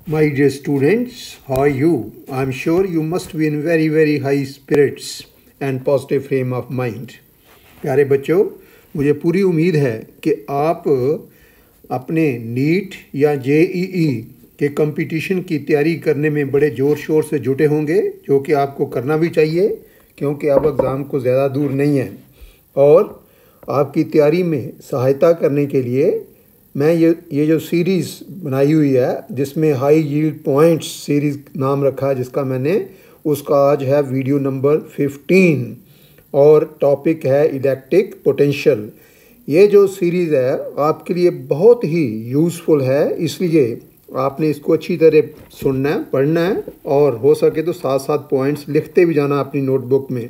My dear students, how are you? I'm sure you must be in very high spirits and positive frame of mind. प्यारे बच्चों, मुझे पूरी उम्मीद है कि आप अपने नीट या जेईई के कंपटीशन की तैयारी करने में बड़े ज़ोर शोर से जुटे होंगे, जो कि आपको करना भी चाहिए क्योंकि अब एग्ज़ाम को ज़्यादा दूर नहीं है। और आपकी तैयारी में सहायता करने के लिए मैं ये जो सीरीज़ बनाई हुई है, जिसमें हाई यील्ड पॉइंट्स सीरीज़ नाम रखा है जिसका मैंने, उसका आज है वीडियो नंबर 15 और टॉपिक है इलेक्ट्रिक पोटेंशियल। ये जो सीरीज़ है आपके लिए बहुत ही यूज़फुल है, इसलिए आपने इसको अच्छी तरह सुनना है, पढ़ना है और हो सके तो साथ साथ पॉइंट्स लिखते भी जाना अपनी नोटबुक में।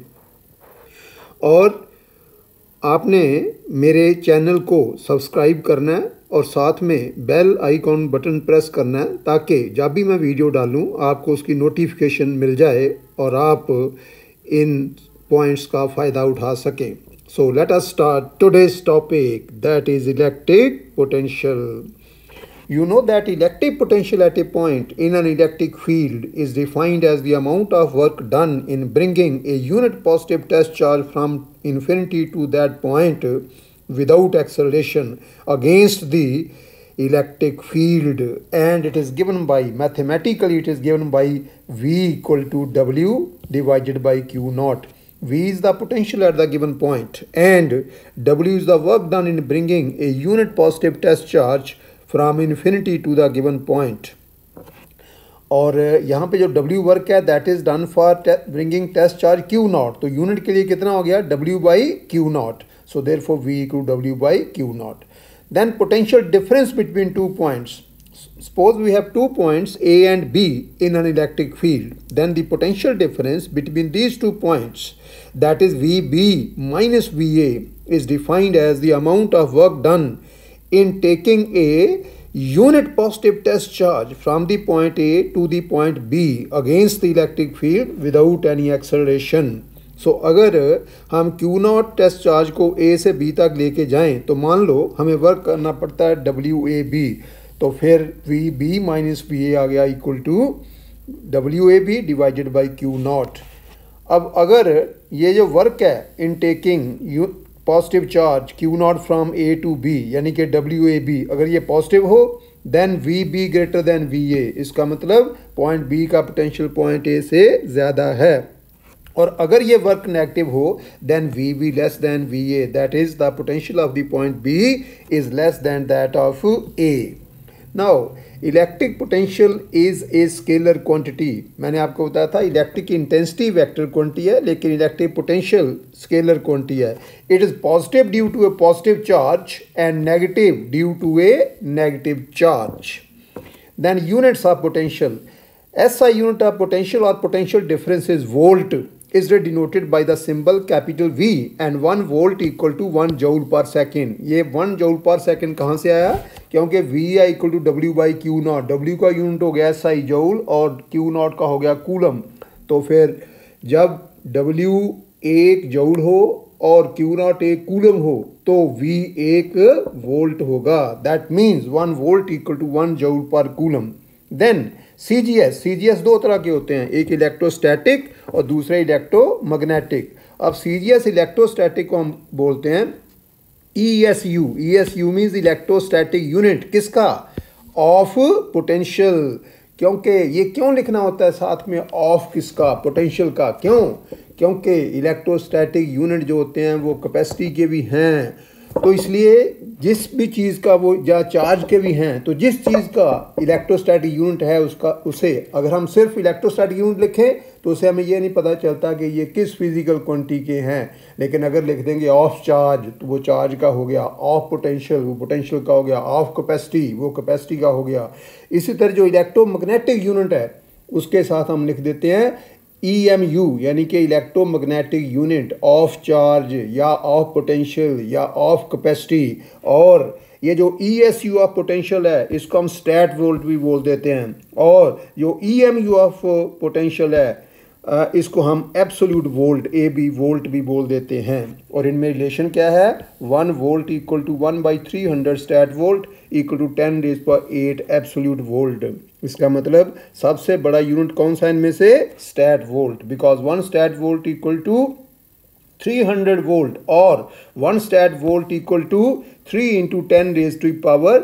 और आपने मेरे चैनल को सब्सक्राइब करना है और साथ में बेल आइकॉन बटन प्रेस करना है, ताकि जब भी मैं वीडियो डालूं आपको उसकी नोटिफिकेशन मिल जाए और आप इन पॉइंट्स का फ़ायदा उठा सकें। So let us start today's topic, that is electric potential. You know that electric potential at a point in an electric field is defined as the amount of work done in bringing a unit positive test charge from infinity to that point without acceleration against the electric field, and it is given by, mathematically it is given by V equal to W divided by Q naught. V is the potential at the given point and W is the work done in bringing a unit positive test charge from infinity to the given point. और यहाँ पे जो W work है that is done for bringing test charge Q naught, तो unit के लिए कितना हो गया W by Q naught, so therefore V equal W by Q naught. Then potential difference between two points, suppose we have 2 points A and B in an electric field, then the potential difference between these 2 points, that is VB minus VA, is defined as the amount of work done in taking a unit positive test charge from the point A to the point B against the electric field without any acceleration. So अगर हम Q naught test charge को A से B तक लेके जाएं तो मान लो हमें वर्क करना पड़ता है WAB, तो फिर VB माइनस VA आ गया equal to WAB divided by Q naught. अब अगर ये जो वर्क है in taking positive charge Q naught from A to B यानी कि WAB, अगर ये पॉजिटिव हो then VB greater than VA, इसका मतलब पॉइंट B का पोटेंशियल पॉइंट A से ज़्यादा है। और अगर ये वर्क नेगेटिव हो then VB less than VA, that is the potential of the point B is less than that of A। Now electric potential is a scalar quantity. मैंने आपको बताया था इलेक्ट्रिक इंटेंसिटी वेक्टर क्वांटिटी है, लेकिन electric potential scalar quantity है। It is positive due to a positive charge and negative due to a negative charge. Then units of potential, SI unit of potential और potential difference is volt, is denoted by the symbol capital V and 1 volt equal to 1 joule per second। ये 1 joule per second कहाँ से आया? क्योंकि V equal to W by Q naught, W का unit हो गया SI joule और Q naught का हो गया कूलम, तो फिर जब W 1 जूल हो और Q नॉट 1 कूलम हो तो V 1 वोल्ट होगा, that means 1 volt equal to 1 joule per coulomb. Then CGS दो तरह के होते हैं, एक इलेक्ट्रोस्टैटिक और दूसरा इलेक्ट्रोमैग्नेटिक। अब CGS इलेक्ट्रोस्टैटिक को हम बोलते हैं ESU मीन्स इलेक्ट्रोस्टैटिक यूनिट, किसका? Of potential. क्योंकि ये क्यों लिखना होता है साथ में ऑफ किसका? पोटेंशियल का। क्यों? क्योंकि इलेक्ट्रोस्टैटिक यूनिट जो होते हैं वो कैपेसिटी के भी हैं, तो इसलिए जिस भी चीज़ का वो या चार्ज के भी हैं, तो जिस चीज़ का इलेक्ट्रोस्टैटिक यूनिट है उसका, उसे अगर हम सिर्फ इलेक्ट्रोस्टैटिक यूनिट लिखें तो उसे हमें ये नहीं पता चलता कि ये किस फिजिकल क्वांटिटी के हैं, लेकिन अगर लिख देंगे ऑफ चार्ज तो वो चार्ज का हो गया, ऑफ पोटेंशियल वो पोटेंशियल का हो गया, ऑफ कैपेसिटी वो कैपेसिटी का हो गया। इसी तरह जो इलेक्ट्रोमैग्नेटिक यूनिट है उसके साथ हम लिख देते हैं EMU यानी कि इलेक्ट्रोमैग्नेटिक यूनिट ऑफ चार्ज या ऑफ पोटेंशियल या ऑफ कैपेसिटी। और ये जो ESU ऑफ पोटेंशियल है इसको हम स्टैट वोल्ट भी बोल देते हैं, और जो EMU ऑफ पोटेंशियल है इसको हम absolute volt A B volt भी बोल देते हैं। और इनमें रिलेशन क्या है, 1 volt equal to 1/300 stat volt equal to 10⁸ absolute volt. इसका मतलब सबसे बड़ा यूनिट कौन सा इनमें से, stat volt, because 1 stat volt equal to 300 volt और 1 स्टैट वोल्ट इक्वल टू 3 × 10⁻⁴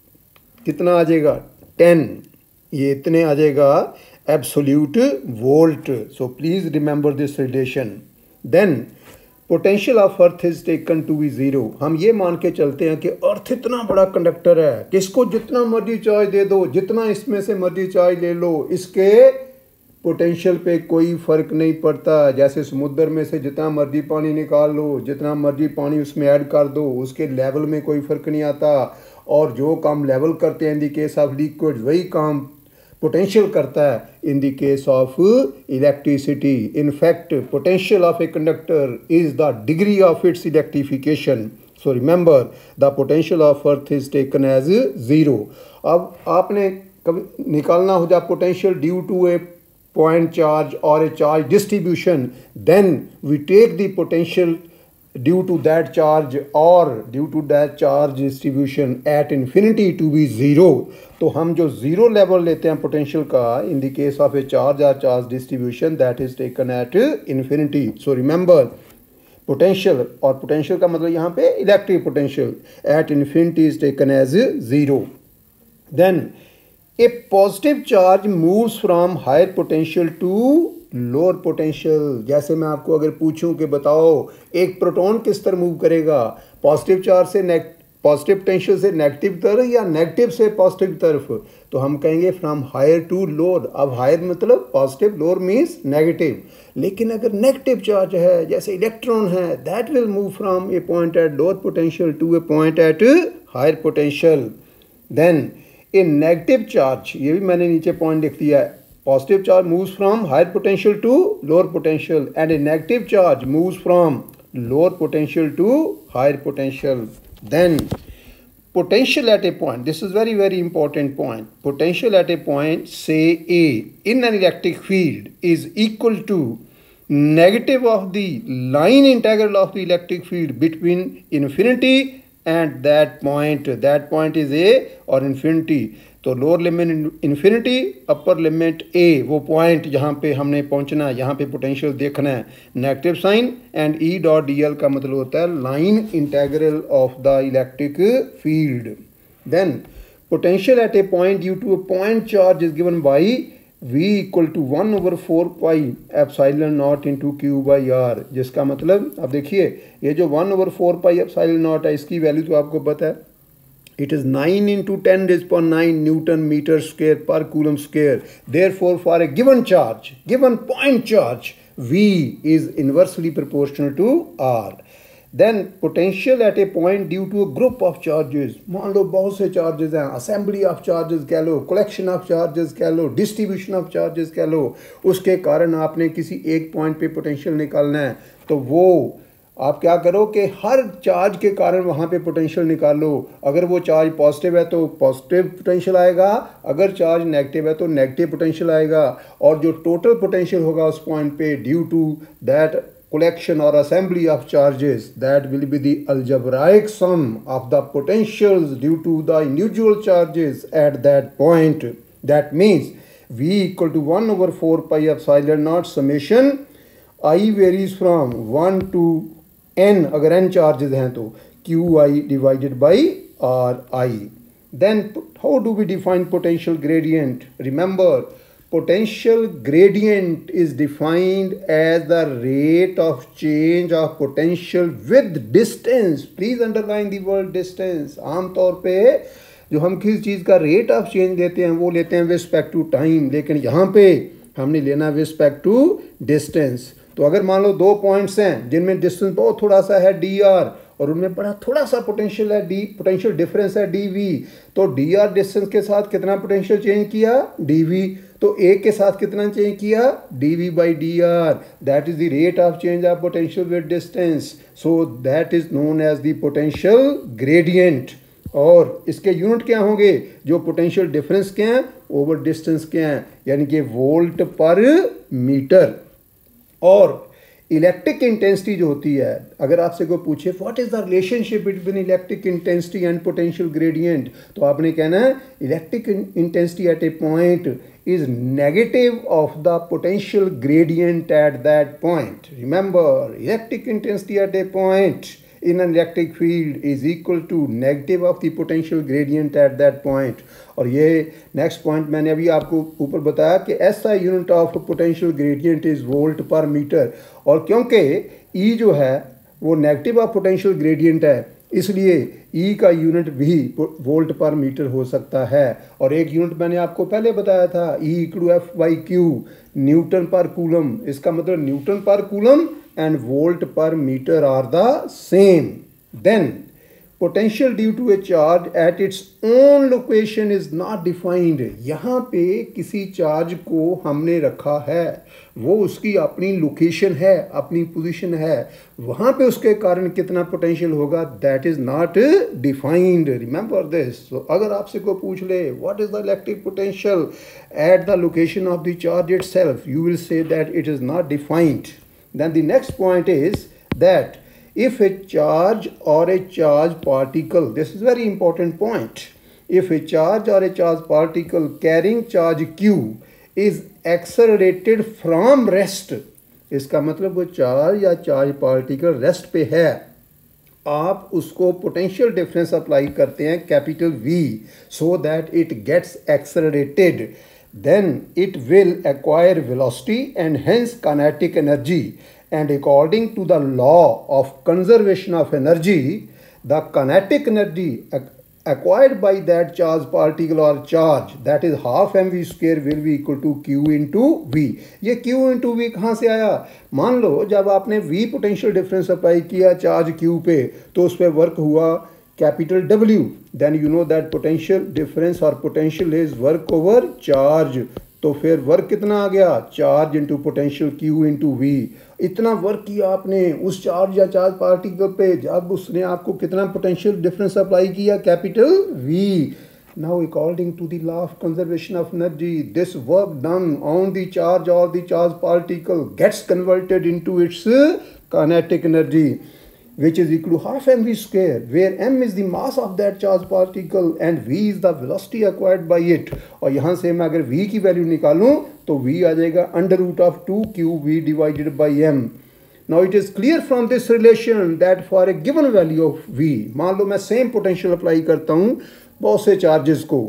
कितना आ जाएगा, 10, ये इतने आ जाएगा absolute volt. So please remember this relation. Then potential of earth is taken to be 0। हम ये मान के चलते हैं कि अर्थ इतना बड़ा कंडक्टर है कि इसको जितना मर्जी चार्ज दे दो, जितना इसमें से मर्जी चार्ज ले लो, इसके पोटेंशियल पे कोई फ़र्क नहीं पड़ता। जैसे समुद्र में से जितना मर्जी पानी निकाल लो, जितना मर्जी पानी उसमें ऐड कर दो, उसके लेवल में कोई फ़र्क नहीं आता। और जो काम लेवल करते हैं in the case of liquid, वही काम पोटेंशियल करता है in the case of electricity. In fact potential of a conductor is the degree of its electrification. So remember the potential of earth is taken as 0। अब आपने कभी निकालना हो जाए potential due to a point charge or a charge distribution, then we take the potential due to that charge or due to that charge distribution at infinity to be 0। तो हम जो 0 level लेते हैं पोटेंशियल का in the case of a charge or charge distribution that is taken at infinity। So remember potential, और potential का मतलब यहाँ पे electric potential at infinity is taken as 0। Then a positive charge moves from higher potential to lower potential। जैसे मैं आपको अगर पूछूं कि बताओ एक प्रोटॉन किस तरह मूव करेगा, पॉजिटिव चार्ज से पॉजिटिव पोटेंशियल से नेगेटिव तरफ या नेगेटिव से पॉजिटिव तरफ, तो हम कहेंगे फ्रॉम हायर टू लोअर। अब हायर मतलब पॉजिटिव, लोअर मीन्स नेगेटिव। लेकिन अगर नेगेटिव चार्ज है जैसे इलेक्ट्रॉन है, that will move from a point at lower potential to a point at higher potential. Then a negative charge, ये भी मैंने नीचे पॉइंट लिख दिया है, positive charge moves from higher potential to lower potential and a negative charge moves from lower potential to higher potential. Then potential at a point, this is very important point, potential at a point say A in an electric field is equal to negative of the line integral of the electric field between infinity and that point is A or infinity। तो lower limit infinity, upper limit A, वो point जहाँ पे हमने पहुँचना है, यहाँ पे potential देखना है, negative sign. And E dot D L का मतलब होता है line integral of the electric field. Then potential at a point due to a point charge is given by V equal to 1/4 pi epsilon naught into Q by R. जिसका मतलब अब देखिए ये जो 1/4 पाई एप्सिलॉन नॉट है, इसकी value तो आपको पता है, it is 9 × 10⁹ Newton meter square per coulomb square। Therefore for a given charge, given point charge, V is inversely proportional to R। Then potential at a point due to a group of charges, मान लो बहुत से charges हैं, assembly of charges कह लो, collection of charges कह लो, distribution of charges कह लो, उसके कारण आपने किसी एक point पे potential निकालना है, तो वो आप क्या करो कि हर चार्ज के कारण वहाँ पे पोटेंशियल निकालो। अगर वो चार्ज पॉजिटिव है तो पॉजिटिव पोटेंशियल आएगा, अगर चार्ज नेगेटिव है तो नेगेटिव पोटेंशियल आएगा। और जो टोटल पोटेंशियल होगा उस पॉइंट पे due to that collection or assembly of charges, that will be the algebraic sum of the potentials due to the individual charges at that point। That means V equal to 1/4 pi epsilon naught summation I varies from 1 to n, अगर n charges हैं तो qi divided by ri। Then how do we define potential gradient? Remember, potential gradient is defined as the rate of change of potential with distance। Please underline the word distance। आमतौर पे जो हम किसी चीज़ का rate of change लेते हैं वो लेते हैं विद रिस्पेक्ट टू टाइम, लेकिन यहाँ पे हमने लेना विद रिस्पेक्ट टू डिस्टेंस। तो अगर मान लो दो पॉइंट्स हैं जिनमें डिस्टेंस बहुत थोड़ा सा है डी आर और उनमें बड़ा थोड़ा सा पोटेंशियल है डी, पोटेंशियल डिफरेंस है डी वी, तो डी आर डिस्टेंस के साथ कितना पोटेंशियल चेंज किया, डी वी, तो ए के साथ कितना चेंज किया, D V by D R. That is the rate of change of potential with distance. So that is known as the potential gradient. और इसके यूनिट क्या होंगे, जो पोटेंशियल डिफरेंस के हैं ओवर डिस्टेंस के हैं, यानी कि वोल्ट पर मीटर। और इलेक्ट्रिक इंटेंसिटी जो होती है, अगर आपसे कोई पूछे what is the relationship between electric intensity and potential gradient, तो आपने कहना है electric intensity at a point is negative of the potential gradient at that point. Remember, electric intensity at a point in an electric field is equal to negative of the potential gradient at that point. और ये next point मैंने अभी आपको ऊपर बताया कि SI unit of potential gradient is volt per metre, और क्योंकि E जो है वो नेगेटिव ऑफ पोटेंशियल ग्रेडियंट है, इसलिए E का यूनिट भी वोल्ट पर मीटर हो सकता है। और एक यूनिट मैंने आपको पहले बताया था, E=F/Q, न्यूटन पर कूलम। इसका मतलब newton per coulomb and volt per metre are the same. Then potential due to a charge at its own location is not defined. यहाँ पे किसी चार्ज को हमने रखा है, वो उसकी अपनी लोकेशन है, अपनी पोजीशन है, वहाँ पे उसके कारण कितना पोटेंशियल होगा that is not defined. Remember this. तो अगर आपसे कोई पूछ ले what is the electric potential at the location of the charge itself, you will say that it is not defined. Then the next point is that if a charge or a charge particle, this is very important point, if a charge or a charge particle carrying charge q is accelerated from rest, इसका मतलब वो charge या charge particle rest पे है, आप उसको potential difference apply करते हैं capital V so that it gets accelerated, then it will acquire velocity and hence kinetic energy. And according to the law of conservation of energy, the kinetic energy acquired by that charge particle or charge, that is half mv square, will be equal to q into v. ये q into v कहाँ से आया? मान लो जब आपने v potential difference apply किया charge q पे, तो उस पर वर्क हुआ capital W, then you know that potential difference or potential is work over charge. तो फिर वर्क कितना आ गया? Charge into potential Q into V। इतना वर्क किया आपने उस चार्ज या चार्ज पार्टिकल पे, जब उसने आपको कितना पोटेंशियल डिफरेंस अप्लाई किया? Capital V। Now according to the law of conservation of energy, this work done on the charge और the charge particle gets converted into its kinetic energy, which is equal to half mv square, where m is the mass of that charge particle and v is the velocity acquired by it. और यहाँ से मैं अगर v की value निकालूं तो v आ जाएगा under root of 2qv divided by m. Now it is clear from this relation that for a given value of v, मान लो मैं सेम पोटेंशियल अप्लाई करता हूँ बहुत से चार्जेस को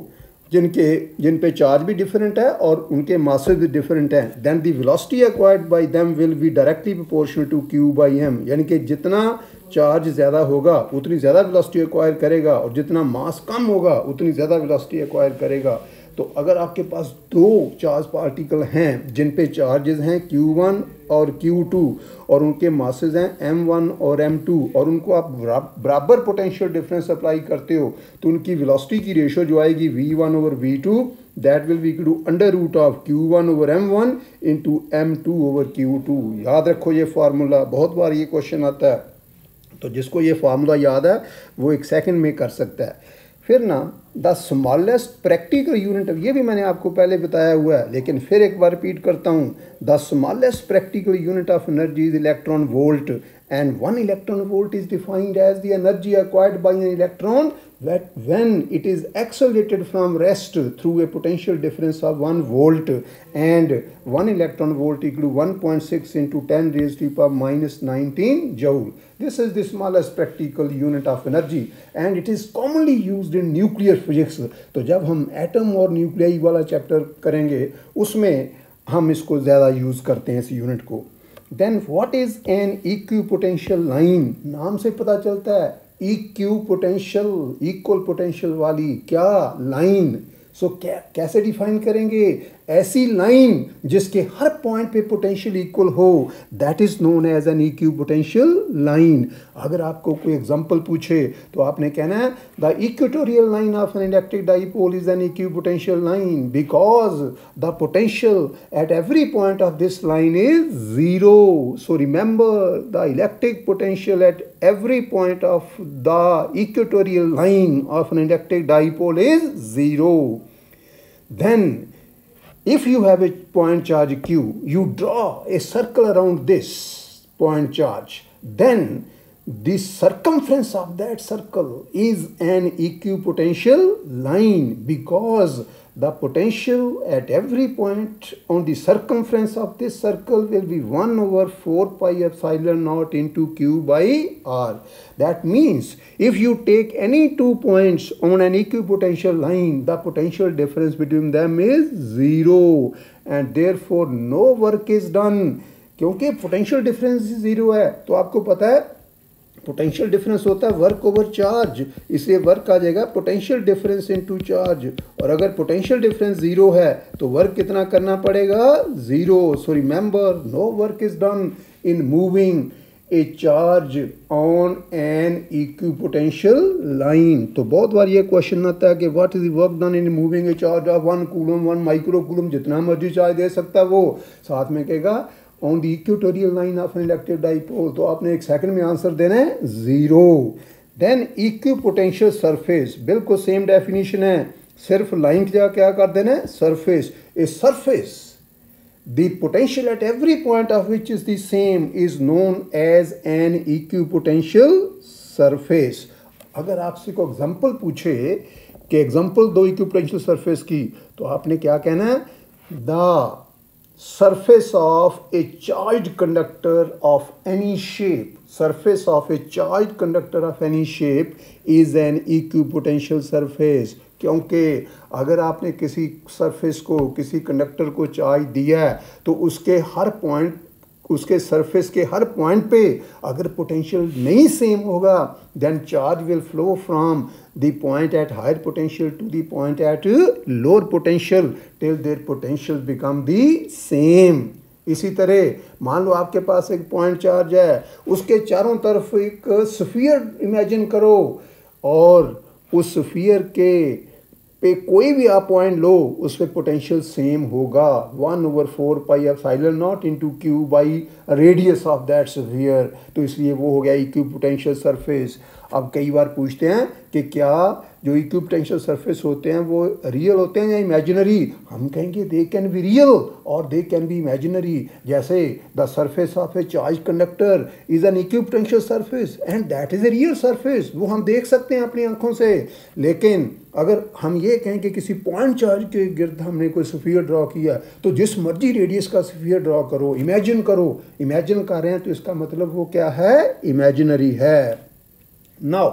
जिन पे चार्ज भी डिफरेंट है और उनके मासेस भी डिफरेंट हैं, then the velocity acquired by them will be directly proportional to q by m, यानी कि जितना चार्ज ज़्यादा होगा उतनी ज़्यादा वेलोसिटी एक्वायर करेगा और जितना मास कम होगा उतनी ज़्यादा वेलोसिटी एक्वायर करेगा। तो अगर आपके पास दो चार्ज पार्टिकल हैं जिन पे चार्जेस हैं q1 और q2 और उनके मासेस हैं m1 और m2 और उनको आप बराबर पोटेंशियल डिफरेंस अप्लाई करते हो, तो उनकी वेलोसिटी की रेशो जो आएगी v1 over v2, that will be equal to under root of q1 over m1 into m2 over q2। याद रखो ये फार्मूला, बहुत बार ये क्वेश्चन आता है, तो जिसको ये फार्मूला याद है वो एक सेकंड में कर सकता है। फिर ना द स्मॉलेस्ट प्रैक्टिकल यूनिट, ये भी मैंने आपको पहले बताया हुआ है लेकिन फिर एक बार रिपीट करता हूँ, the smallest practical unit of energy is electron volt and 1 electron volt is defined as the energy acquired by an electron when it is accelerated from rest through a potential difference of 1 volt, and 1 electron volt equal to 1.6 into 10 raised to the power minus 19 joule. This is the smallest practical unit of energy and it is commonly used in nuclear physics. तो जब हम atom और nuclei वाला chapter करेंगे उसमें हम इसको ज़्यादा यूज़ करते हैं इस यूनिट को। Then what is an equipotential line? नाम से पता चलता है इक्विपोटेंशियल, इक्वल पोटेंशियल वाली क्या लाइन। सो कैसे डिफाइन करेंगे? ऐसी लाइन जिसके हर पॉइंट पे पोटेंशियल इक्वल हो, that is known as an equipotential line. अगर आपको कोई एग्जांपल पूछे तो आपने कहना है the equatorial line of an electric dipole is an equipotential line because the potential at every point of this line is zero. So remember the electric potential at every point of the equatorial line of an electric dipole is zero. Then if you have a point charge q, you draw a circle around this point charge, then the circumference of that circle is an equipotential line, because the potential at every point on the circumference of this circle will be 1 over 4 pi epsilon naught into q by r. That means if you take any 2 points on an equipotential line, the potential difference between them is 0 and therefore no work is done. क्योंकि potential difference 0 है, तो आपको पता है potential difference होता है work over charge, इसलिए work आ जाएगा पोटेंशियल डिफरेंस इनटू चार्ज। और अगर पोटेंशियल डिफरेंस 0 है तो वर्क कितना करना पड़ेगा? 0। So remember, no work is done in moving a charge on an equipotential line. तो बहुत बार ये क्वेश्चन आता है कि what is the work done in moving a charge of 1 coulomb 1 micro coulomb, जितना मर्जी चार्ज दे सकता है वो, साथ में कहेगा on the equatorial line of an electric dipole, तो आपने एक सेकंड में आंसर देना है 0। देन इक्विपोटेंशियल सरफेस, बिल्कुल सेम डेफिनेशन है, सिर्फ लाइन की जगह क्या कर देना है? Surface. A surface the potential at every point of which is the same is known as an equipotential surface। अगर आपसे कोई एग्जांपल पूछे कि एग्जांपल दो इक्विपोटेंशियल सरफेस की, तो आपने क्या कहना है? The surface of a charged conductor of any shape, surface of a charged conductor of any shape is an equipotential surface। क्योंकि अगर आपने किसी सरफेस को, किसी कंडक्टर को चार्ज दिया है, तो उसके हर पॉइंट, उसके सरफेस के हर पॉइंट पे अगर पोटेंशियल नहीं सेम होगा, then charge will flow from the point at higher potential to the point at lower potential till their potential become the same. इसी तरह मान लो आपके पास एक पॉइंट चार्ज है, उसके चारों तरफ एक स्फीयर इमेजिन करो, और उस स्फीयर के पे कोई भी आप पॉइंट लो, उस पर पोटेंशियल सेम होगा 1 over 4 pi epsilon naught into q by radius of that sphere. तो इसलिए वो हो गया इक्विपोटेंशियल सरफेस। अब कई बार पूछते हैं कि क्या जो इक्विपोटेंशियल सरफेस होते हैं वो रियल होते हैं या इमेजिनरी? हम कहेंगे दे कैन बी रियल और दे कैन बी इमेजिनरी। जैसे the surface of a charge conductor is an equipotential surface and that is a real surface, वो हम देख सकते हैं अपनी आंखों से। लेकिन अगर हम ये कहें कि किसी पॉइंट चार्ज के गिर्द हमने कोई स्फीयर ड्रॉ किया, तो जिस मर्जी रेडियस का स्फीयर ड्रॉ करो, इमेजिन करो, इमेजिन कर रहे हैं, तो इसका मतलब वो क्या है? इमेजिनरी है। नाउ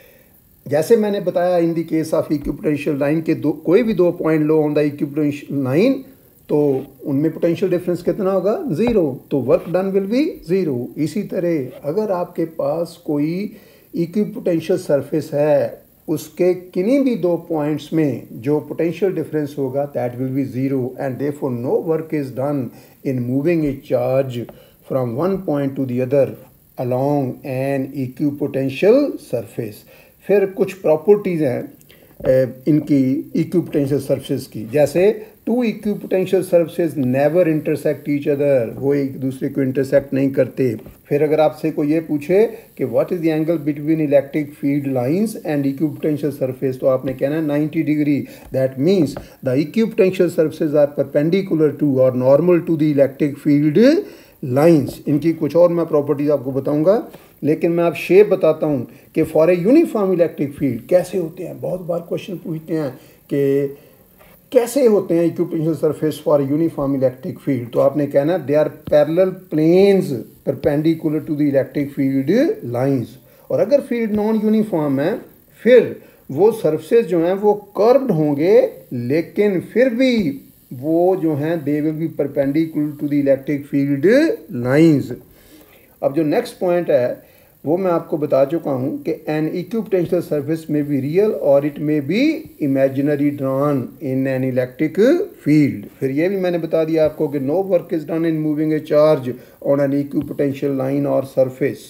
जैसे मैंने बताया in the case of equipotential line के कोई भी 2 पॉइंट लो ऑन द इक्विपोटेंशियल लाइन, तो उनमें पोटेंशियल डिफरेंस कितना होगा? 0। तो वर्क डन विल बी 0। इसी तरह अगर आपके पास कोई इक्विपोटेंशियल सरफेस है, उसके किन्हीं भी 2 पॉइंट्स में जो पोटेंशियल डिफरेंस होगा that will be 0 and therefore no work is done in moving a charge from one point to the other along an equipotential surface। फिर कुछ प्रॉपर्टीज़ हैं इनकी इक्विपोटेंशियल सरफेस की, जैसे 2 equipotential surface never intersect each other, वो एक दूसरे को इंटरसेक्ट नहीं करते। फिर अगर आपसे कोई ये पूछे कि what is the angle between electric field lines and equipotential surface, तो आपने कहना है 90 degree. That means the equipotential surfaces are perpendicular to और normal to the electric field lines. इनकी कुछ और मैं प्रॉपर्टीज आपको बताऊंगा, लेकिन मैं आप शेप बताता हूं कि for a uniform electric field कैसे होते हैं। बहुत बार क्वेश्चन पूछते हैं कि कैसे होते हैं equipotential surface for uniform electric field, तो आपने कहना they are parallel planes perpendicular to the electric field lines. और अगर फील्ड नॉन यूनिफॉर्म है, फिर वो सरफेस जो हैं वो कर्व्ड होंगे, लेकिन फिर भी वो जो हैं they will be perpendicular to the electric field lines. अब जो नेक्स्ट पॉइंट है वो मैं आपको बता चुका हूँ कि an equipotential surface may be real और it may be imaginary drawn in an electric field. फिर ये भी मैंने बता दिया आपको कि no work is done in moving a charge on an equipotential line और सरफेस।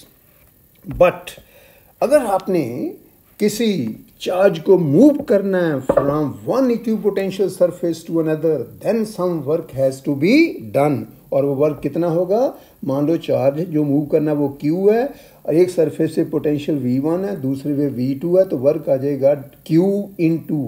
बट अगर आपने किसी चार्ज को मूव करना है from one equipotential surface to another, then some work has to be done. और वो वर्क कितना होगा, मान लो चार्ज जो मूव करना वो Q है और एक सरफेस से पोटेंशियल V1 है, दूसरे पे V2 है, तो वर्क आ जाएगा Q into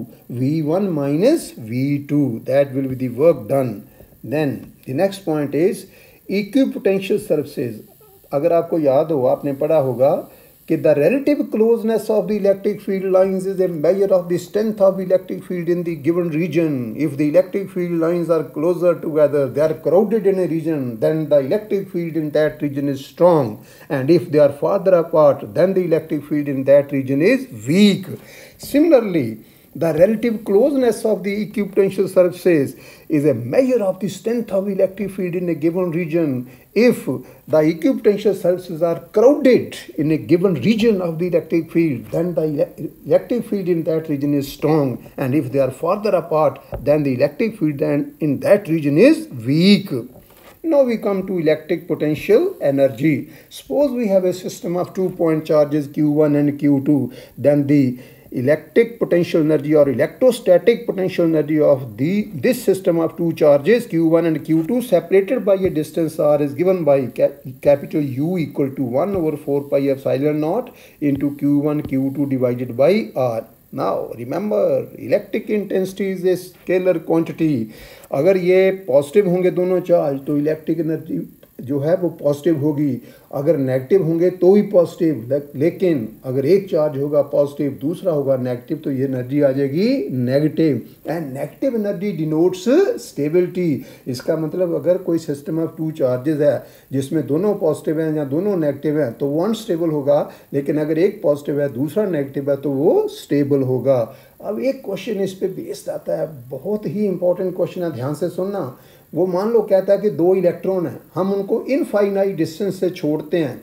V1 minus V2, that will be the work done. Then the next point is equipotential surfaces. अगर आपको याद हो, आपने पढ़ा होगा कि the relative closeness of the electric field lines is a measure of the strength of electric field in the given region. If the electric field lines are closer together, they are crowded in a region, then the electric field in that region is strong. And if they are farther apart, then the electric field in that region is weak. Similarly, the relative closeness of the equipotential surfaces is a measure of the strength of electric field in a given region. If the equipotential surfaces are crowded in a given region of the electric field, then the electric field in that region is strong. And if they are farther apart, then the electric field in that region is weak. Now we come to electric potential energy. Suppose we have a system of 2-point charges Q1 and Q2, then the electric potential energy or electrostatic potential energy of this system of two charges Q1 and Q2 separated by a distance r is given by capital U equal to 1 over 4 pi epsilon naught into Q1 Q2 divided by r. Now remember, electric intensity is a scalar quantity. अगर ये positive होंगे दोनों charge तो electric energy जो है वो positive होगी, अगर नेगेटिव होंगे तो भी पॉजिटिव, लेकिन अगर एक चार्ज होगा पॉजिटिव दूसरा होगा नेगेटिव तो ये एनर्जी आ जाएगी negative. And negative energy denotes stability. इसका मतलब अगर कोई सिस्टम ऑफ टू चार्जेस है जिसमें दोनों पॉजिटिव हैं या दोनों नेगेटिव हैं तो वो अनस्टेबल होगा, लेकिन अगर एक पॉजिटिव है दूसरा नेगेटिव है तो वो स्टेबल होगा। अब एक क्वेश्चन इस पे बेस्ड आता है, बहुत ही इंपॉर्टेंट क्वेश्चन है, ध्यान से सुनना। वो मान लो कहता है कि दो इलेक्ट्रॉन हैं, हम उनको इनफाइनाइट डिस्टेंस से छोड़ते हैं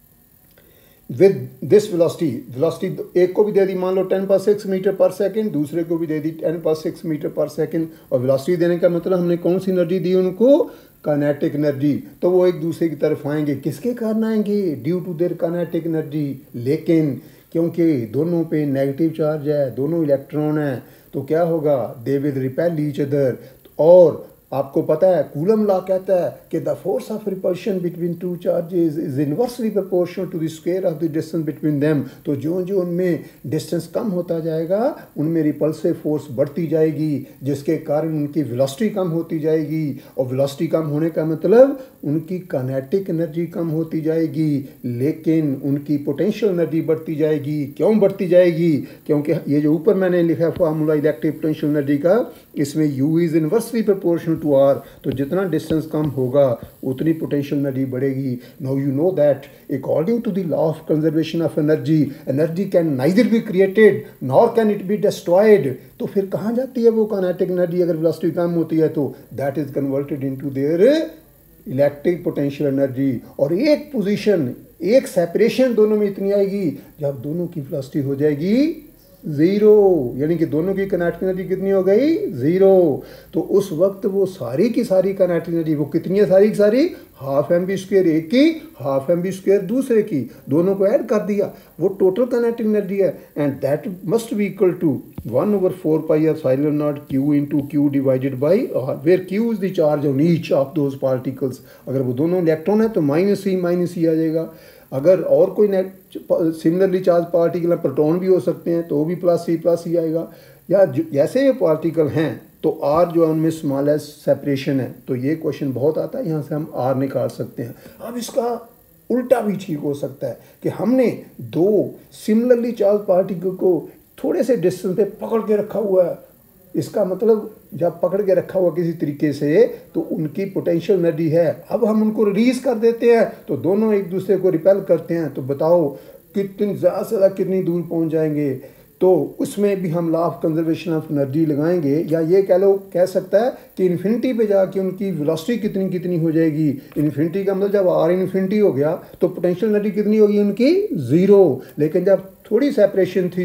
विद दिस वेलोसिटी एक को भी दे दी मान लो 10⁶ मीटर पर सेकंड, दूसरे को भी दे दी 10⁶ मीटर पर सेकंड। और वेलोसिटी देने का मतलब हमने कौन सी एनर्जी दी उनको, काइनेटिक एनर्जी। तो वो एक दूसरे की तरफ आएंगे, किसके कारण आएंगे, due to their kinetic energy. लेकिन क्योंकि दोनों पे नेगेटिव चार्ज है, दोनों इलेक्ट्रॉन हैं, तो क्या होगा, they will repel each other. और आपको पता है कूलम लॉ कहता है कि the force of repulsion between two charges is inversely proportional to the square of the distance between them. तो जो जो उनमें डिस्टेंस कम होता जाएगा उनमें रिपल्सिव फोर्स बढ़ती जाएगी, जिसके कारण उनकी वेलोसिटी कम होती जाएगी। और वेलोसिटी कम होने का मतलब उनकी काइनेटिक एनर्जी कम होती जाएगी, लेकिन उनकी पोटेंशियल एनर्जी बढ़ती जाएगी। क्यों बढ़ती जाएगी, क्योंकि ये जो ऊपर मैंने लिखा है फार्मूला इलेक्ट्रिक पोटेंशियल एनर्जी का, इसमें U is inversely proportional to R। तो जितना डिस्टेंस कम होगा उतनी पोटेंशियल एनर्जी बढ़ेगी। Now you know that according to the law of conservation of energy, energy can neither be created nor can it be destroyed. तो फिर कहाँ जाती है वो काइनेटिक एनर्जी, अगर वेलोसिटी कम होती है तो that is converted into their electric potential energy. और एक पोजीशन, एक सेपरेशन दोनों में इतनी आएगी जब दोनों की वेलोसिटी हो जाएगी ज़ीरो, यानी कि दोनों की काइनेटिक एनर्जी कितनी हो गई, ज़ीरो। तो उस वक्त वो सारी की सारी काइनेटिक एनर्जी वो कितनी है, सारी की सारी हाफ mv² एक की, हाफ mv² दूसरे की, दोनों को ऐड कर दिया, वो टोटल काइनेटिक एनर्जी है। And that must be equal to 1 over 4 pi epsilon naught Q into Q divided by R, where Q is the charge on each of those particles। अगर वो दोनों इलेक्ट्रॉन है तो minus ही आ जाएगा। अगर और कोई सिमिलरली चार्ज पार्टिकल प्रोटॉन भी हो सकते हैं तो भी प्लस ही आएगा। या जैसे ये पार्टिकल हैं तो R जो है उनमें स्मॉल एस सेपरेशन है। तो ये क्वेश्चन बहुत आता है, यहाँ से हम R निकाल सकते हैं। अब इसका उल्टा भी ठीक हो सकता है कि हमने दो सिमिलरली चार्ज पार्टिकल को थोड़े से डिस्टेंस पे पकड़ के रखा हुआ है। इसका मतलब जब पकड़ के रखा हुआ किसी तरीके से तो उनकी पोटेंशियल एनर्जी है। अब हम उनको रिलीज कर देते हैं तो दोनों एक दूसरे को रिपेल करते हैं। तो बताओ कितनी ज़्यादा से ज़्यादा कितनी दूर पहुंच जाएंगे। तो उसमें भी हम law of conservation of energy लगाएंगे, या ये कह सकता है कि इन्फिनिटी पे जाके उनकी वेलोसिटी कितनी हो जाएगी। इन्फिनिटी का मतलब जब R इन्फिनिटी हो गया तो पोटेंशियल एनर्जी कितनी होगी उनकी, ज़ीरो। लेकिन जब थोड़ी सेपरेशन थी,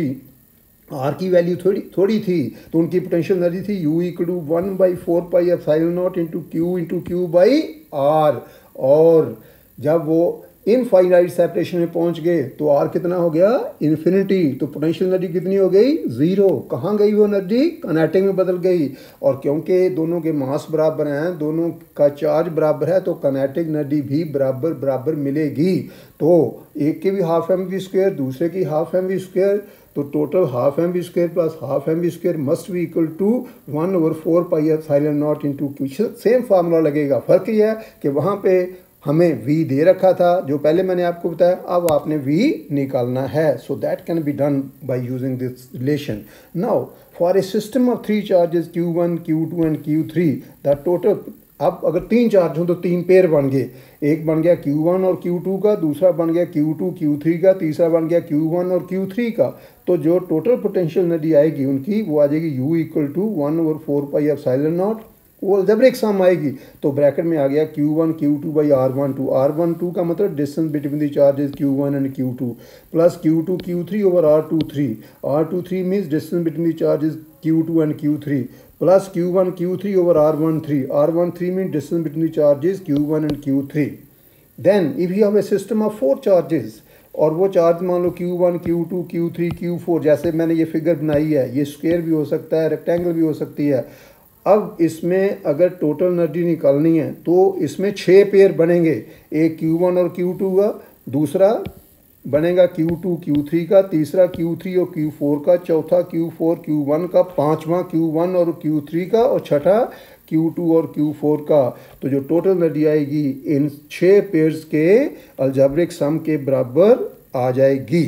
R की वैल्यू थोड़ी थी, तो उनकी पोटेंशियल एनर्जी थी U equal to 1/4 pi epsilon naught into Q by R। और जब वो इनफाइनाइट सेपरेशन में पहुंच गए तो आर कितना हो गया, इन्फिनिटी। तो पोटेंशियल एनर्जी कितनी हो गई, ज़ीरो। कहाँ गई वो एनर्जी, काइनेटिक में बदल गई। और क्योंकि दोनों के मास बराबर हैं, दोनों का चार्ज बराबर है, तो काइनेटिक एनर्जी भी बराबर बराबर मिलेगी। तो एक की भी हाफ एम वी स्क्वायर, दूसरे की हाफ एम वी स्क्वायर, तो total half m v square plus half m v square must be equal to 1/4 pi epsilon naught into q. Same formula लगेगा। फ़र्क ये है कि वहाँ पे हमें v दे रखा था जो पहले मैंने आपको बताया, अब आपने v निकालना है। So that can be done by using this relation. Now for a system of 3 charges Q1, Q2 and Q3 the total, अब अगर 3 चार्ज हों तो 3 पेयर बन गए। एक बन गया Q1 और Q2 का, दूसरा बन गया Q2 Q3 का, तीसरा बन गया Q1 और Q3 का। तो जो टोटल पोटेंशियल एनर्जी आएगी उनकी वो आ जाएगी U equal to 1/4 pi epsilon naught, वो अलजेब्रिक सम आएगी। तो ब्रैकेट में आ गया Q1 Q2 by R12। R12 का मतलब distance between the charges Q1 and Q2 plus Q2 Q3 over R23। R23 means distance between the charges Q2 and Q3 plus Q1 Q3 over R13। R13 means distance between the charges Q1 and Q3। Then if you have a system of 4 charges और वो charge मान लो Q1 Q2 Q3 Q4, जैसे मैंने ये figure बनाई है, ये square भी हो सकता है, रेक्टेंगल भी हो सकती है। अब इसमें अगर टोटल एनर्जी निकालनी है तो इसमें 6 पेयर बनेंगे, एक Q1 और Q2 का, दूसरा बनेगा Q2 Q3 का, तीसरा Q3 और Q4 का, चौथा Q4 Q1 का, पांचवा Q1 और Q3 का, और छठा Q2 और Q4 का। तो जो टोटल एनर्जी आएगी इन 6 पेयर्स के अलजेब्रिक सम के बराबर आ जाएगी।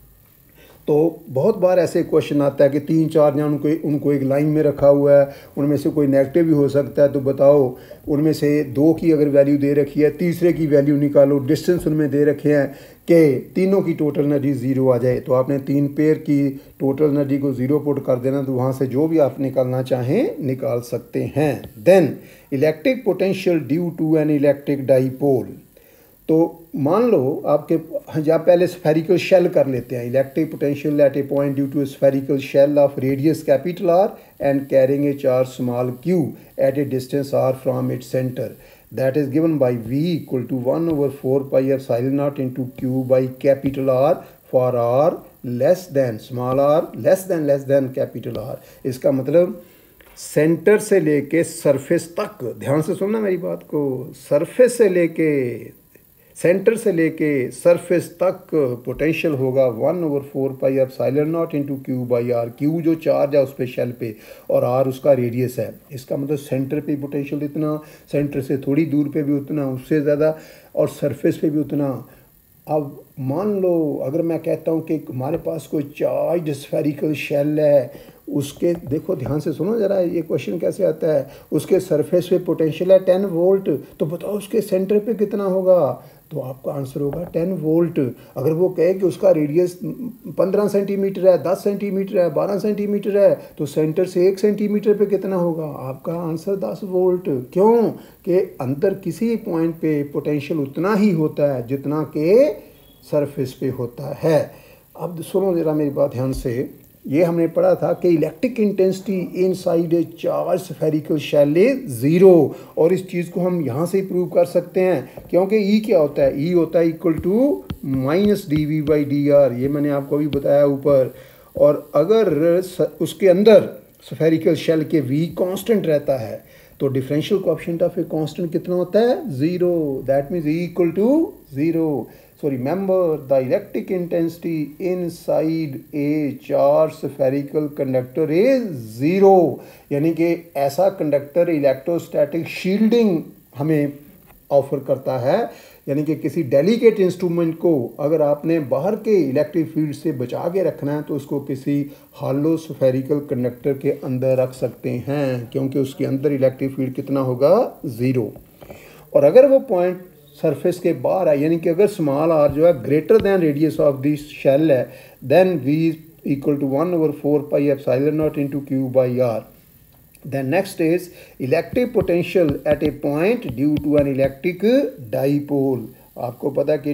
तो बहुत बार ऐसे क्वेश्चन आता है कि 3 चार्ज हैं, उनको एक लाइन में रखा हुआ है, उनमें से कोई नेगेटिव भी हो सकता है, तो बताओ उनमें से 2 की अगर वैल्यू दे रखी है, तीसरे की वैल्यू निकालो, डिस्टेंस उनमें दे रखे हैं कि तीनों की टोटल एनर्जी 0 आ जाए। तो आपने 3 पेयर की टोटल एनर्जी को 0 पुट कर देना, तो वहाँ से जो भी आप निकालना चाहें निकाल सकते हैं। Then electric potential due to an electric dipole. तो मान लो आपके, या पहले स्फेरिकल शेल कर लेते हैं। Electric potential at a point due to a spherical shell of radius capital R and carrying a charge small q at a distance r from its centre, that is given by v equal to 1/4 pi epsilon naught into q by capital R for r less than small r less than capital R। इसका मतलब centre से लेके surface तक, ध्यान से सुनना मेरी बात को, सरफेस से लेके, सेंटर से लेके सरफेस तक पोटेंशियल होगा 1/4 pi epsilon naught into Q by r. Q जो चार्ज है उस पर शेल पे, और आर उसका रेडियस है। इसका मतलब सेंटर पे पोटेंशियल इतना, सेंटर से थोड़ी दूर पे भी उतना, उससे ज़्यादा, और सरफेस पे भी उतना। अब मान लो अगर मैं कहता हूँ कि हमारे पास कोई चार्ज स्फेरिकल शेल है, उसके, देखो ध्यान से सुनो ज़रा, ये क्वेश्चन कैसे आता है। उसके सरफेस पे पोटेंशियल है 10 वोल्ट, तो बताओ उसके सेंटर पे कितना होगा। तो आपका आंसर होगा 10 वोल्ट। अगर वो कहे कि उसका रेडियस 15 सेंटीमीटर है, 10 सेंटीमीटर है, 12 सेंटीमीटर है, तो सेंटर से 1 सेंटीमीटर पे कितना होगा, आपका आंसर 10 वोल्ट। क्यों कि अंदर किसी पॉइंट पे पोटेंशियल उतना ही होता है जितना कि सरफेस पे होता है। अब सुनो ज़रा मेरी बात ध्यान से, ये हमने पढ़ा था कि electric intensity inside a charge spherical shell is 0, और इस चीज़ को हम यहाँ से ही प्रूव कर सकते हैं, क्योंकि ई क्या होता है, ई होता है इक्वल टू -dV/dr, ये मैंने आपको अभी बताया ऊपर। और अगर उसके अंदर स्फेरिकल शेल के v कांस्टेंट रहता है तो differential coefficient of a constant कितना होता है, 0। That means E equal to 0। So remember the electric intensity inside a charged spherical conductor is 0, यानी कि ऐसा कंडक्टर इलेक्ट्रोस्टैटिक शील्डिंग हमें ऑफर करता है, यानी कि किसी डेलिकेट इंस्ट्रूमेंट को अगर आपने बाहर के इलेक्ट्रिक फील्ड से बचा के रखना है तो उसको किसी हॉलो स्फेरिकल कंडक्टर के अंदर रख सकते हैं, क्योंकि उसके अंदर इलेक्ट्रिक फील्ड कितना होगा, 0। और अगर वो पॉइंट सरफेस के बाहर है, यानी कि अगर स्मॉल आर जो है greater than radius of this shell है, then v equal to 1/4 pi epsilon naught into Q by r. Then next is electric potential at a point due to an electric dipole. आपको पता है कि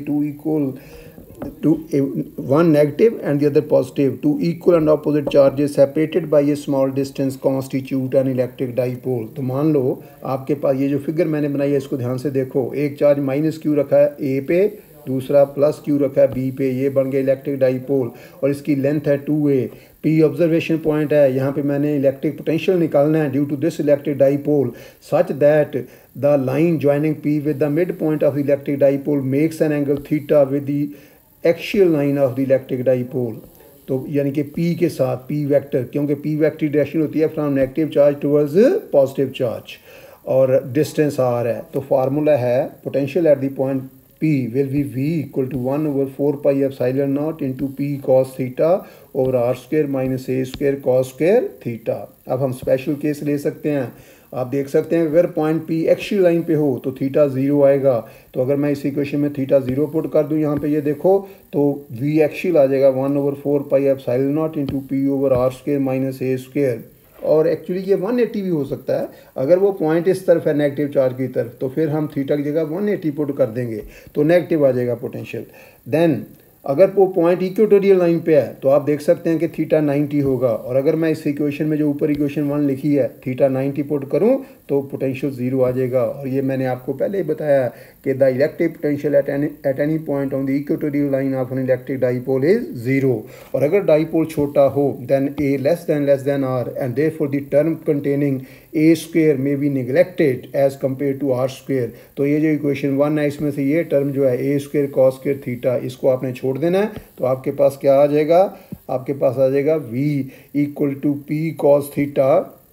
one negative and the other positive, two equal and opposite charges separated by a small distance constitute an electric dipole. तो मान लो आपके पास ये जो figure मैंने बनाई है इसको ध्यान से देखो, एक चार्ज -q रखा है A पे दूसरा प्लस क्यू रखा है बी पे, ये बन गया इलेक्ट्रिक डाइपोल और इसकी लेंथ है 2a। पी ऑब्जर्वेशन पॉइंट है, यहाँ पे मैंने इलेक्ट्रिक पोटेंशियल निकालना है due to this electric dipole such that the line joining P with the mid point of the electric dipole makes an angle theta with the axial line of the electric dipole. तो यानी कि P के साथ P vector, क्योंकि P vector direction होती है from negative charge towards positive charge और distance r है। तो फार्मूला है potential at the point P will be V equal to 1/4 pi epsilon naught into P cos theta over r square minus a square cos square theta. अब हम special case ले सकते हैं। आप देख सकते हैं अगर पॉइंट P एक्सियल लाइन पे हो तो थीटा 0 आएगा। तो अगर मैं इस इक्वेशन में थीटा 0 पुट कर दूं यहाँ पे, ये देखो तो V एक्सियल आ जाएगा 1/4 pi epsilon naught into P over r square minus a square. और एक्चुअली ये 180 भी हो सकता है, अगर वो पॉइंट इस तरफ है नेगेटिव चार्ज की तरफ तो फिर हम थीटा की जगह 180 पुट कर देंगे तो नेगेटिव आ जाएगा पोटेंशियल। देन अगर वो पॉइंट इक्वेटोरियल लाइन पे है तो आप देख सकते हैं कि थीटा 90 होगा। और अगर मैं इस इक्वेशन में जो ऊपर इक्वेशन 1 लिखी है थीटा 90 पुट करूं तो पोटेंशियल 0 आ जाएगा। और ये मैंने आपको पहले ही बताया कि the electric potential at any point on the equatorial line of an electric dipole is 0। और अगर डाइपोल छोटा हो then a less than r and therefore the term containing a square may be neglected as compared to r square. तो ये जो equation 1 है इसमें से ये टर्म जो है a square cos square theta, इसको आपने छोड़ देना है। तो आपके पास क्या आ जाएगा, आपके पास आ जाएगा v equal to p cos theta,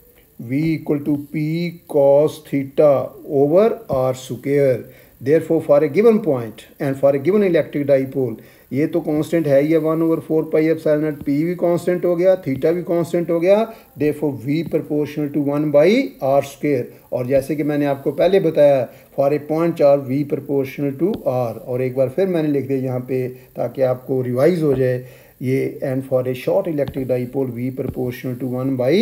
v equal to p cos theta over r square. Therefore for a given point and for a given electric dipole, ये तो कांस्टेंट है ही है 1/4 पाई एप्सिलॉन नॉट, p भी constant हो गया, theta भी constant हो गया, therefore v proportional to 1/r square. और जैसे कि मैंने आपको पहले बताया for a point charge v proportional to r, और एक बार फिर मैंने लिख दिया यहाँ पे ताकि आपको रिवाइज हो जाए ये, and for a short electric dipole v proportional to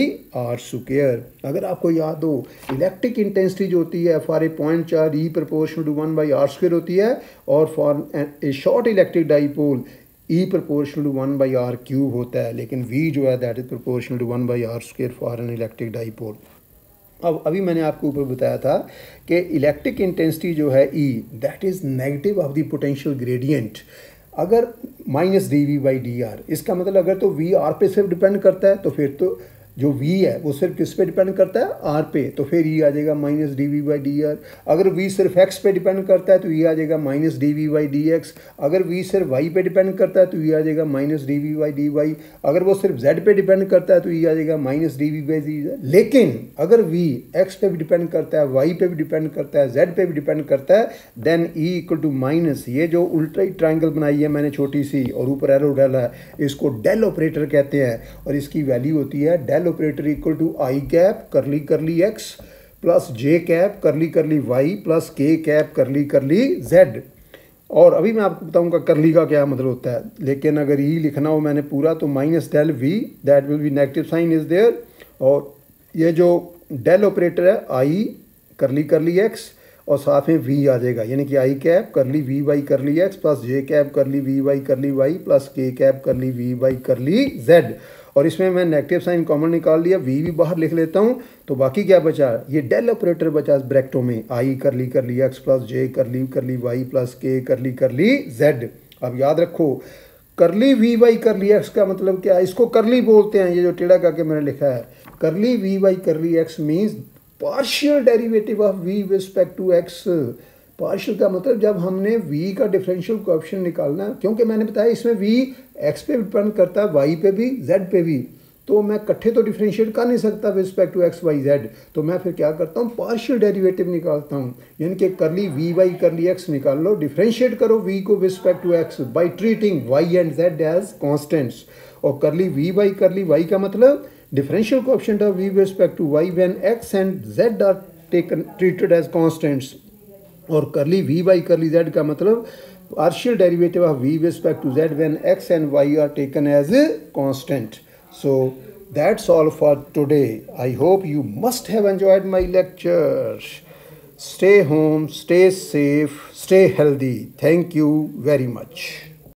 1/r square. अगर आपको याद हो इलेक्ट्रिक इंटेंसिटी जो होती है for a point charge e proportional to 1/r square होती है, और for a short electric dipole E proportional to 1/r cube होता है, लेकिन v जो है that is proportional to 1/r square for an electric dipole. अब अभी मैंने आपको ऊपर बताया था कि इलेक्ट्रिक इंटेंसिटी जो है E that is negative of the potential gradient अगर माइनस dv/dr। इसका मतलब अगर तो v r पे सिर्फ डिपेंड करता है तो फिर तो जो v है वो सिर्फ किस पे डिपेंड करता है, r पे, तो फिर ये आ जाएगा माइनस dv/dr। अगर v सिर्फ x पे डिपेंड करता है तो ये आ जाएगा माइनस dv/dx। अगर v सिर्फ y पे डिपेंड करता है तो ये आ जाएगा माइनस dv/dy। अगर वो सिर्फ z पे डिपेंड करता है तो ये आ जाएगा माइनस dv/dy। लेकिन अगर v x पे भी डिपेंड करता है, y पे भी डिपेंड करता है, z पे भी डिपेंड करता है, then e equal to minus, ये जो उल्टा ट्राइंगल बनाई है मैंने छोटी सी और ऊपर एरो डाला है, इसको डेल ऑपरेटर कहते हैं और इसकी वैल्यू होती है del operator equal to i cap curly x plus j cap curly y plus k cap curly z। और अभी मैं आपको बताऊंगा करली का क्या मतलब होता है, लेकिन अगर ई लिखना हो मैंने पूरा तो minus del v that will be negative sign is there, और ये जो डेल ऑपरेटर है आई करली x और साथ में v आ जाएगा, यानी कि i cap curly v by curly x plus j cap curly v by curly y plus k cap curly v by curly z। और इसमें मैं नेगेटिव साइन कॉमन निकाल लिया, v भी बाहर लिख लेता हूँ, तो बाकी क्या बचा, ये डेल ऑपरेटर बचा ब्रैकेटों में, आई करली x प्लस जे करली y प्लस के करली z। अब याद रखो करली v बाई करली x का मतलब क्या है, इसको करली बोलते हैं, ये जो टेढ़ा करके मैंने लिखा है curly v by curly x means partial derivative of v with respect to x। Partial का मतलब जब हमने v का डिफरेंशियल कोएफिशिएंट निकालना है, क्योंकि मैंने बताया इसमें v x पे डिपेंड करता है, y पे भी, z पे भी, तो मैं इकट्ठे तो डिफरेंशिएट कर नहीं सकता with respect to x y z, तो मैं फिर क्या करता हूँ पार्शियल डेरिवेटिव निकालता हूँ, यानी कि करली v बाई करली x निकाल लो, डिफरेंशिएट करो v को with respect to x by treating y and z as constants. और curly v by curly y का मतलब differential coefficient of v with respect to y when x and z are treated as constants, और curly v by करली z का मतलब partial derivative of v with respect to z when x and y are taken as a constant. So that's all for today. I hope you must have enjoyed my lecture. Stay home, stay safe, stay healthy. Thank you very much.